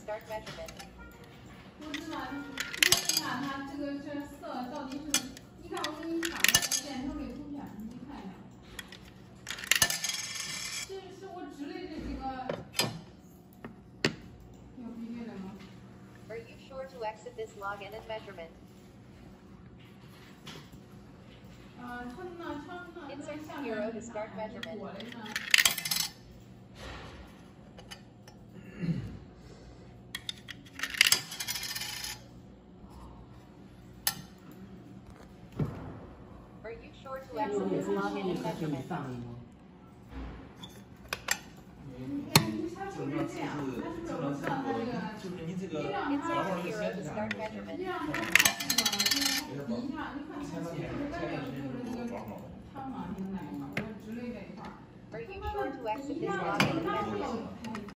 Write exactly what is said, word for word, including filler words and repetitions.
start measurement. 不是嘛？因为你看它这个这色到底是，你看我给你发个线头的图片，你看一下。这是我指的这几个，有比对的吗 Are you sure to exit this login and measurement? 啊，它那它那那下面 Hero to start measurement. 我的呢？ Are you sure to exit this login and measurement? 正常次数，正常次数，就是你这个然后这个显示上， 你让它看那个，就是底下，你看它其实外面就是那个长嘛，那个那一块，我指的这一块。 Are you sure to exit this login and measurement?